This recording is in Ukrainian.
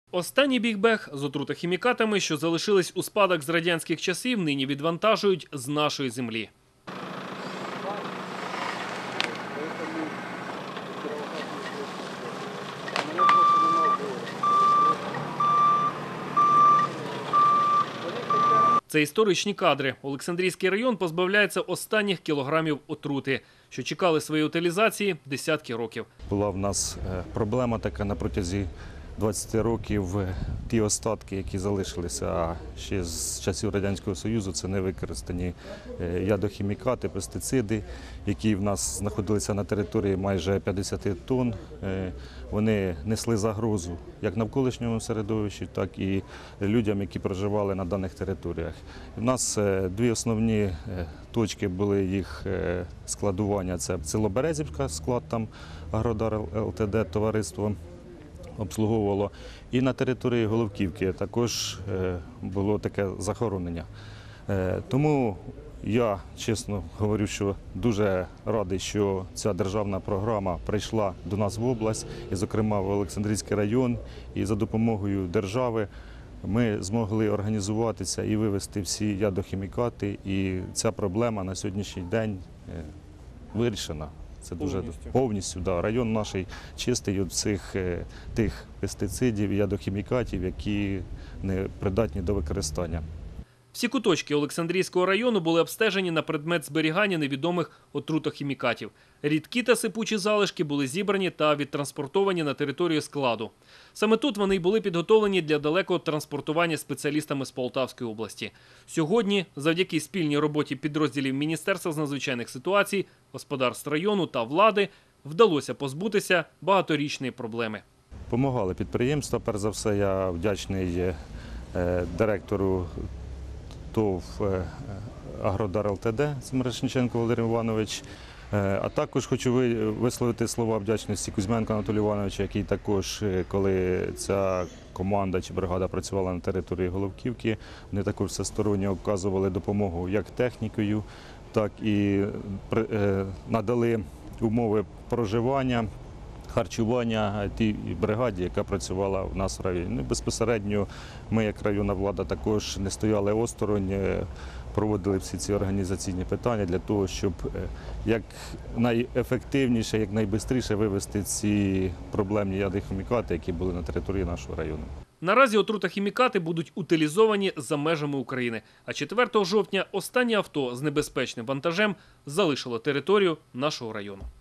Останній бігбег з отрутохімікатами, що залишились у спадок з радянських часів, нині відвантажують з нашої землі. Це історичні кадри. Олександрійський район позбавляється останніх кілограмів отрути, що чекали своєї утилізації десятки років. Була в нас проблема така на протязі 20 років. Ті остатки, які залишилися ще з часів Радянського Союзу, це невикористані ядохімікати, пестициди, які в нас знаходилися на території майже 50 тонн. Вони несли загрозу як навколишньому середовищу, так і людям, які проживали на даних територіях. У нас дві основні точки були їх складування. Це село Березівка, склад там Агродар ЛТД товариство обслуговувало. І на території Головківки також було таке захоронення. Тому я, чесно говорю, що дуже радий, що ця державна програма прийшла до нас в область, і, зокрема, в Олександрійський район. І за допомогою держави ми змогли організуватися і вивезти всі ядохімікати. І ця проблема на сьогоднішній день вирішена. Це дуже повністю. Да. Район наш чистий від всіх тих пестицидів і ядохімікатів, які не придатні до використання. Всі куточки Олександрійського району були обстежені на предмет зберігання невідомих отрутохімікатів. Рідкі та сипучі залишки були зібрані та відтранспортовані на територію складу. Саме тут вони й були підготовлені для далекого транспортування спеціалістами з Полтавської області. Сьогодні, завдяки спільній роботі підрозділів Міністерства з надзвичайних ситуацій, господарств району та влади, вдалося позбутися багаторічної проблеми. Помагали підприємства. Перш за все, я вдячний директору ТОВ Агродар ЛТД Мирошниченко Володимир Іванович. А також хочу висловити слова вдячності Кузьменко Анатолію Івановичу, який також, коли ця команда чи бригада працювала на території Головківки, вони також всесторонньо оказували допомогу як технікою, так і надали умови проживання, харчування тій бригаді, яка працювала в нас в районі. Безпосередньо ми, як районна влада, також не стояли осторонь, проводили всі ці організаційні питання для того, щоб як найефективніше, як найшвидше вивести ці проблемні ядохімікати, які були на території нашого району. Наразі отрутохімікати будуть утилізовані за межами України. А 4 жовтня останнє авто з небезпечним вантажем залишило територію нашого району.